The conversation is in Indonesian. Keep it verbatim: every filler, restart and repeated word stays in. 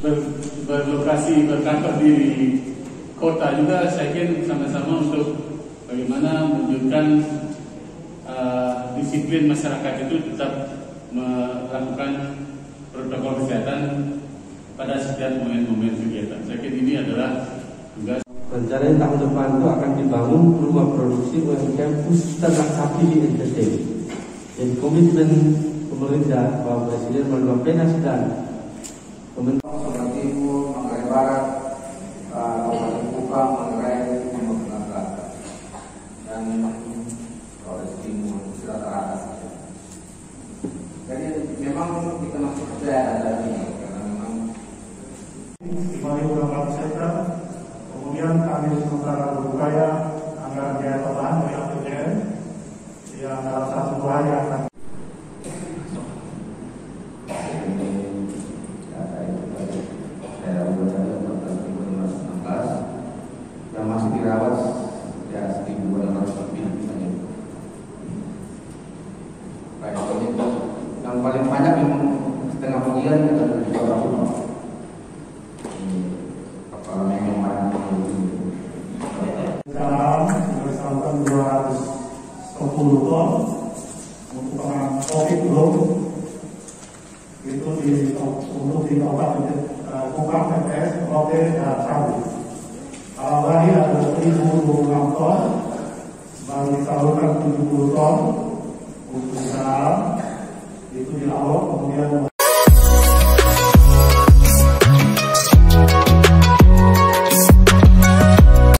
ber, berlokasi berkantor di kota juga, saya kira sama-sama untuk bagaimana menunjukkan uh, disiplin masyarakat itu tetap melakukan protokol kesehatan pada setiap momen-momen kegiatan. Saya kira ini adalah tugas. Rencana tahun depan itu akan dibangun rumah produksi U M K M khusus ternak sapi di N T T. Jadi komitmen pemerintah, Bapak Presiden melalui Penas dan Kementerian Sumatera Timur, Manggarai Barat, Kabupaten Kupang, Manggarai, Timur Tengah, dan Flores Timur, rata-rata saja. Jadi memang kita masih percaya ada ini, karena memang lima ribu enam ratus hektar. Kemudian kami sementara berupaya anggaran biaya tambahan dari A P B N yang dalam satu dua hari akan yang masih dirawat ya seribu dua ratus lebih misalnya. Baik, yang paling banyak memang setengah bagian adalah di bawah rumah. Kalau memang banyak dalam bersangkutan dua ratus sepuluh ton untuk penanganan COVID belum itu di untuk di Kabupaten Kupang, P P S, Rote, dan Sabu. Kalau tadi ada seribu dua puluh enam ton, baru disalurkan tujuh puluh ton untuk di dalam itu di Laut, kemudian